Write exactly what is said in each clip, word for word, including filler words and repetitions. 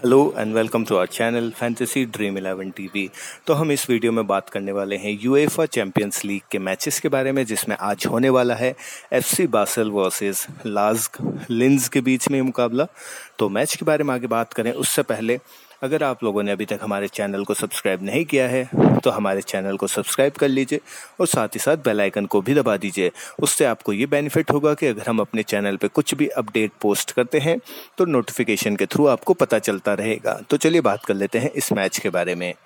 Hello and welcome to our channel fantasy dream eleven TV. तो हम इस video में बात करने वाले हैं यूएफा चैंपियंस लीग के मैचेस के बारे में, जिसमें आज होने वाला है FC Basel versus LASK Linz के बीच में मुकाबला। तो मैच के बारे में आगे बात करें उससे पहले अगर आप लोगों ने अभी तक हमारे चैनल को सब्सक्राइब नहीं किया है तो हमारे चैनल को सब्सक्राइब कर लीजिए और साथ ही साथ बेल आइकन को भी दबा दीजिए। उससे आपको ये बेनिफिट होगा कि अगर हम अपने चैनल पे कुछ भी अपडेट पोस्ट करते हैं तो नोटिफिकेशन के थ्रू आपको पता चलता रहेगा। तो चलिए बात कर लेते हैं इस मैच के बारे में।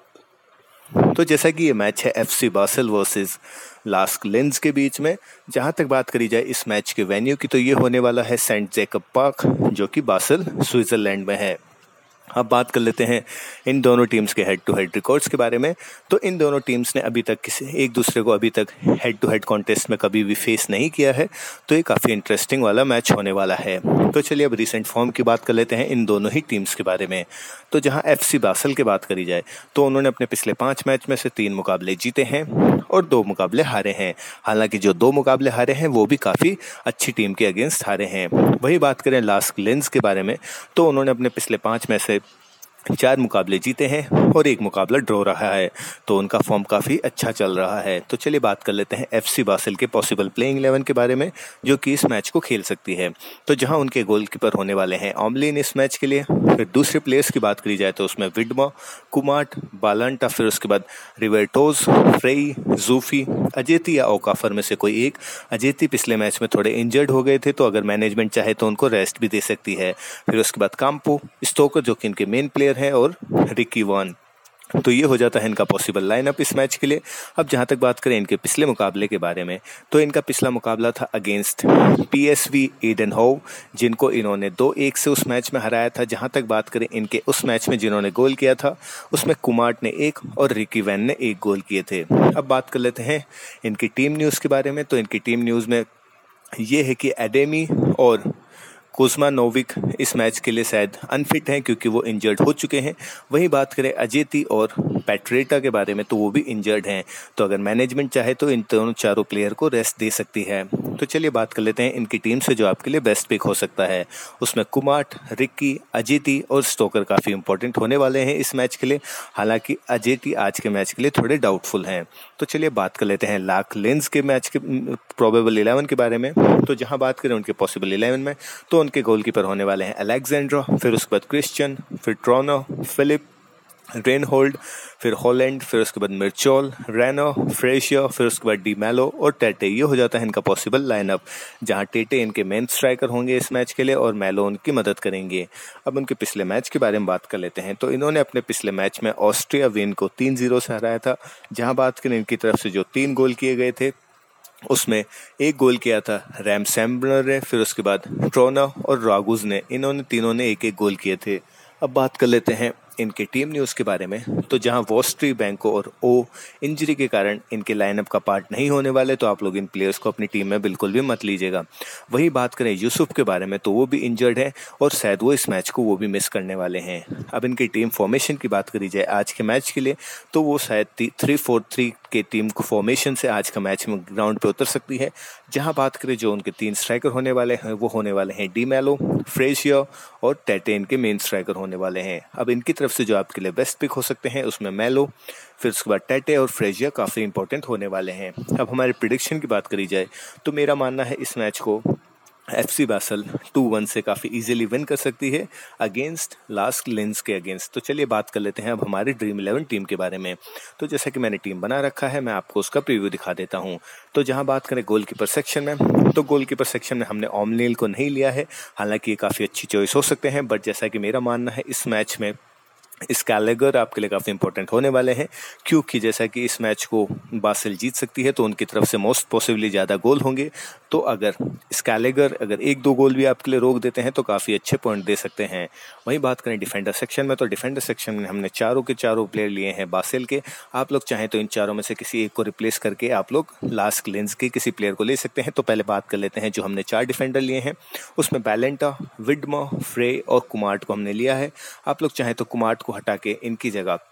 तो जैसा कि ये मैच है FC Basel versus LASK Linz के बीच में। जहां तक बात करी जाए इस मैच के वेन्यू की तो ये होने वाला है सेंट जैकब पार्क, जो कि बासल स्विट्जरलैंड में है। अब बात कर लेते हैं इन दोनों टीम्स के हेड टू हेड रिकॉर्ड्स के बारे में। तो इन दोनों टीम्स ने अभी तक किसी एक दूसरे को अभी तक हेड टू हेड कॉन्टेस्ट में कभी भी फेस नहीं किया है, तो ये काफ़ी इंटरेस्टिंग वाला मैच होने वाला है। तो चलिए अब रिसेंट फॉर्म की बात कर लेते हैं इन दोनों ही टीम्स के बारे में। तो जहां एफसी बासल की बात करी जाए तो उन्होंने अपने पिछले पाँच मैच में से तीन मुकाबले जीते हैं और दो मुकाबले हारे हैं। हालांकि जो दो मुकाबले हारे हैं वो भी काफ़ी अच्छी टीम के अगेंस्ट हारे हैं। वही बात करें लास्क लिंज के बारे में तो उन्होंने अपने पिछले पाँच में से चार मुकाबले जीते हैं और एक मुकाबला ड्रॉ रहा है, तो उनका फॉर्म काफ़ी अच्छा चल रहा है। तो चलिए बात कर लेते हैं एफसी बासल के पॉसिबल प्लेइंग इलेवन के बारे में, जो कि इस मैच को खेल सकती है। तो जहां उनके गोलकीपर होने वाले हैं ऑमलिन इस मैच के लिए। फिर दूसरे प्लेयर्स की बात करी जाए तो उसमें विडमा, कुमाट, बालांटा, फिर उसके बाद रिवर्टोज, फ्रेई, जूफी, अजेती या ओकाफर में से कोई एक। अजेती पिछले मैच में थोड़े इंजर्ड हो गए थे, तो अगर मैनेजमेंट चाहे तो उनको रेस्ट भी दे सकती है। फिर उसके बाद काम्पो, स्टोकर जो कि इनके मेन प्लेयर है, और रिकी वन। तो ये हो जाता है इनका पॉसिबल लाइनअप इस मैच के लिए। अब जहां तक बात करें इनके पिछले मुकाबले के बारे में तो इनका पिछला मुकाबला था अगेंस्ट पीएसवी ईडेनहोव, जिनको इन्होंने दो एक से उस मैच में हराया था। जहां तक बात करें इनके उस मैच में जिन्होंने गोल किया था उसमें कुमार्ट ने एक और रिकी वैन ने एक गोल किए थे। अब बात कर लेते हैं इनकी टीम न्यूज़ के बारे में। तो इनकी टीम न्यूज़ में ये है कि एडेमी और कुस्मा नोविक इस मैच के लिए शायद अनफिट हैं क्योंकि वो इंजर्ड हो चुके हैं। वहीं बात करें अजेती और पैट्रेटा के बारे में तो वो भी इंजर्ड हैं, तो अगर मैनेजमेंट चाहे तो इन दोनों चारों प्लेयर को रेस्ट दे सकती है। तो चलिए बात कर लेते हैं इनकी टीम से जो आपके लिए बेस्ट पिक हो सकता है। उसमें कुमाट, रिक्की, अजेती और स्टोकर काफ़ी इंपॉर्टेंट होने वाले हैं इस मैच के लिए। हालांकि अजेती आज के मैच के लिए थोड़े डाउटफुल हैं। तो चलिए बात कर लेते हैं लाक लिंज के मैच के प्रोबेबल इलेवन के बारे में। तो जहां बात करें उनके पॉसिबल इलेवन में तो उनके गोलकीपर होने वाले हैं अलेक्जेंड्रा, फिर उसके बाद क्रिश्चियन, फिर ट्रोनो, फिलिप, रेनहोल्ड, फिर हॉलैंड, फिर उसके बाद मिर्चोल, रेनो, फ्रेशिया, फिर उसके बाद डी मैलो और टेटे। ये हो जाता है इनका पॉसिबल लाइनअप, जहां टेटे इनके मेन स्ट्राइकर होंगे इस मैच के लिए और मैलो उनकी मदद करेंगे। अब उनके पिछले मैच के बारे में बात कर लेते हैं। तो इन्होंने अपने पिछले मैच में ऑस्ट्रिया विन को तीन जीरो से हराया था। जहां बात करें इनकी तरफ से जो तीन गोल किए गए थे उसमें एक गोल किया था रैम सैम्बलर ने, फिर उसके बाद ट्रोना और रागुज ने, इन्होंने तीनों ने एक एक गोल किए थे। अब बात कर लेते हैं इनके टीम न्यूज़ के बारे में। तो जहां वॉस्ट्री, बैंको और ओ इंजरी के कारण इनके लाइनअप का पार्ट नहीं होने वाले, तो आप लोग इन प्लेयर्स को अपनी टीम में बिल्कुल भी मत लीजिएगा। वही बात करें यूसुफ के बारे में तो वो भी इंजर्ड है और शायद वो इस मैच को वो भी मिस करने वाले हैं। अब इनकी टीम फॉर्मेशन की बात करी जाए आज के मैच के लिए तो वो शायद थ्री फोर थ्री के टीम को फॉर्मेशन से आज का मैच में ग्राउंड पे उतर सकती है। जहां बात करें जो उनके तीन स्ट्राइकर होने वाले हैं वो होने वाले हैं डी मैलो, फ्रेशिया और टेटे इनके मेन स्ट्राइकर होने वाले हैं। अब इनकी तरफ से जो आपके लिए बेस्ट पिक हो सकते हैं उसमें मैलो, फिर उसके बाद टेटे और फ्रेशिया काफ़ी इंपॉर्टेंट होने वाले हैं। अब हमारे प्रिडिक्शन की बात करी जाए तो मेरा मानना है इस मैच को एफसी बासल टू वन से काफ़ी इजीली विन कर सकती है अगेंस्ट लास्क लिंज के अगेंस्ट। तो चलिए बात कर लेते हैं अब हमारी ड्रीम इलेवन टीम के बारे में। तो जैसा कि मैंने टीम बना रखा है मैं आपको उसका प्रीव्यू दिखा देता हूं। तो जहां बात करें गोलकीपर सेक्शन में तो गोलकीपर सेक्शन में हमने ओमनील को नहीं लिया है। हालांकि ये काफ़ी अच्छी चॉइस हो सकते हैं, बट जैसा कि मेरा मानना है इस मैच में स्कैलेगर आपके लिए काफ़ी इंपॉर्टेंट होने वाले हैं, क्योंकि जैसा कि इस मैच को बासल जीत सकती है तो उनकी तरफ से मोस्ट पॉसिबली ज़्यादा गोल होंगे। तो अगर स्कैलेगर अगर एक दो गोल भी आपके लिए रोक देते हैं तो काफ़ी अच्छे पॉइंट दे सकते हैं। वहीं बात करें डिफेंडर सेक्शन में तो डिफेंडर सेक्शन में हमने चारों के चारों प्लेयर लिए हैं बासेल के। आप लोग चाहें तो इन चारों में से किसी एक को रिप्लेस करके आप लोग लास्क लिंज के किसी प्लेयर को ले सकते हैं। तो पहले बात कर लेते हैं जो हमने चार डिफेंडर लिए हैं उसमें बैलेंटा, विडमा, फ्रे और कुमार्ट को हमने लिया है। आप लोग चाहें तो कुमार्ट को हटा के इनकी जगह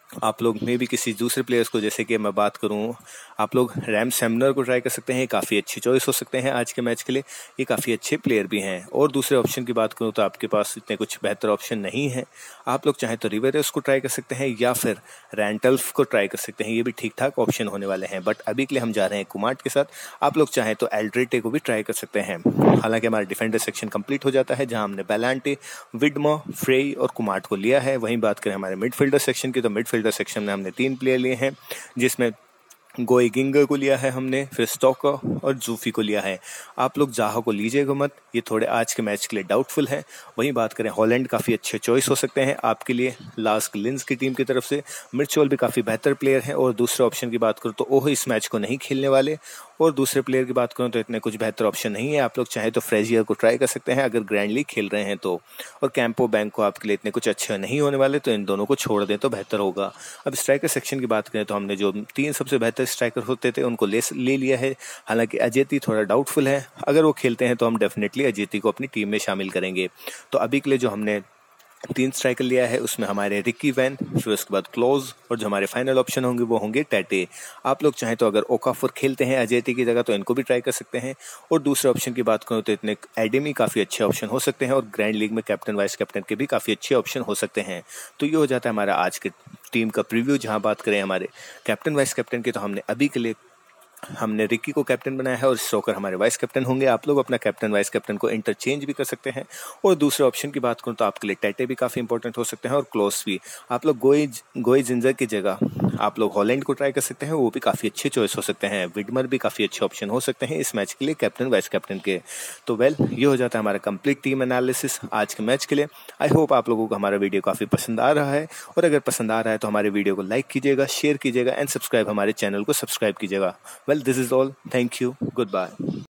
आप लोग में भी किसी दूसरे प्लेयर्स को, जैसे कि मैं बात करूं, आप लोग रैम सेमनर को ट्राई कर सकते हैं, काफ़ी अच्छी चॉइस हो सकते हैं आज के मैच के लिए, ये काफ़ी अच्छे प्लेयर भी हैं। और दूसरे ऑप्शन की बात करूं तो आपके पास इतने कुछ बेहतर ऑप्शन नहीं है। आप लोग चाहें तो रिवेरस को ट्राई कर सकते हैं या फिर रैंटल्फ को ट्राई कर सकते हैं, ये भी ठीक ठाक ऑप्शन होने वाले हैं। बट अभी के लिए हम जा रहे हैं कुमार्ट के साथ। आप लोग चाहें तो एल्ड्रेटे को भी ट्राई कर सकते हैं। हालांकि हमारा डिफेंडर सेक्शन कंप्लीट हो जाता है, जहां हमने बेलांटे, विडमो, फ्रेई और कुमार्ट को लिया है। वहीं बात करें हमारे मिडफील्डर सेक्शन की, तो मिडफील्डर सेक्शन में हमने तीन प्लेयर लिए हैं, जिसमें गोइगिंगर को लिया है हमने, फिर स्टॉकर और जूफी को लिया है। आप लोग जाहा को लीजिएगा मत, ये थोड़े आज के मैच के लिए डाउटफुल है। वहीं बात करें हॉलैंड, काफ़ी अच्छे चॉइस हो सकते हैं आपके लिए लास्क लिंज की टीम की तरफ से। मिर्चोल भी काफ़ी बेहतर प्लेयर हैं। और दूसरे ऑप्शन की बात करूँ तो ओह इस मैच को नहीं खेलने वाले। और दूसरे प्लेयर की बात करूँ तो इतने कुछ बेहतर ऑप्शन नहीं है। आप लोग चाहे तो फ्रेजियर को ट्राई कर सकते हैं अगर ग्रैंड लीग खेल रहे हैं तो। और कैंपो बैंक को आपके लिए इतने कुछ अच्छे नहीं होने वाले, तो इन दोनों को छोड़ दें तो बेहतर होगा। अब स्ट्राइकर सेक्शन की बात करें तो हमने जो तीन सबसे बेहतर स्ट्राइकर होते थे उनको ले ले लिया है। हालांकि अजेती थोड़ा डाउटफुल है, अगर वो खेलते हैं तो हम डेफिनेटली अजेती को अपनी टीम में शामिल करेंगे। तो अभी के लिए जो हमने तीन स्ट्राइकर लिया है उसमें हमारे रिकी वैन, फिर उसके बाद क्लोज, और जो हमारे फाइनल ऑप्शन होंगे वो होंगे टेटे। आप लोग चाहें तो अगर ओकाफोर खेलते हैं अजेती की जगह तो इनको भी ट्राई कर सकते हैं। और दूसरे ऑप्शन की बात करूँ तो इतने एडेमी काफ़ी अच्छे ऑप्शन हो सकते हैं, और ग्रैंड लीग में कैप्टन वाइस कैप्टन के भी काफ़ी अच्छे ऑप्शन हो सकते हैं। तो ये हो जाता है हमारा आज के टीम का प्रीव्यू। जहाँ बात करें हमारे कैप्टन वाइस कैप्टन की, तो हमने अभी के लिए हमने रिकी को कैप्टन बनाया है और स्टोकर हमारे वाइस कैप्टन होंगे। आप लोग अपना कैप्टन वाइस कैप्टन को इंटरचेंज भी कर सकते हैं। और दूसरे ऑप्शन की बात करूं तो आपके लिए टेटे भी काफ़ी इंपॉर्टेंट हो सकते हैं, और क्लोस भी। आप लोग गोई गोई जिंजर की जगह आप लोग हॉलैंड को ट्राई कर सकते हैं, वो भी काफ़ी अच्छे चॉइस हो सकते हैं। विडमर भी काफ़ी अच्छे ऑप्शन हो सकते हैं इस मैच के लिए कैप्टन वाइस कैप्टन के। तो वेल, ये हो जाता है हमारा कंप्लीट टीम एनालिसिस आज के मैच के लिए। आई होप आप लोगों को हमारा वीडियो काफ़ी पसंद आ रहा है, और अगर पसंद आ रहा है तो हमारे वीडियो को लाइक कीजिएगा, शेयर कीजिएगा एंड सब्सक्राइब हमारे चैनल को सब्सक्राइब कीजिएगा। Well, this is all. Thank you. Goodbye.